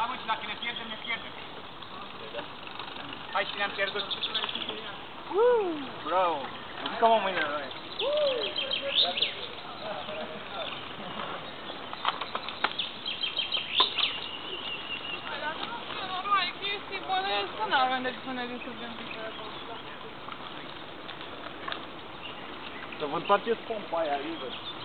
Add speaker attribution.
Speaker 1: mă, și dacă ne pierdem, ne pierdem. Hai și ne-am pierdut. Bravo! Jucăm mâine la noi.
Speaker 2: Nu avem de până de subim picioare.
Speaker 3: Să vă întoarceți pompa aia, liber.